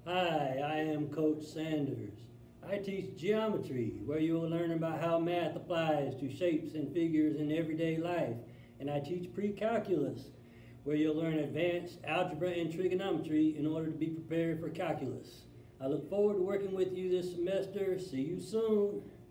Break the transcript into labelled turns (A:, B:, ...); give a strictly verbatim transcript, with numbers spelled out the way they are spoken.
A: Hi, I am Coach Sanders. I teach geometry, where you will learn about how math applies to shapes and figures in everyday life. And I teach pre-calculus, where you'll learn advanced algebra and trigonometry in order to be prepared for calculus. I look forward to working with you this semester. See you soon.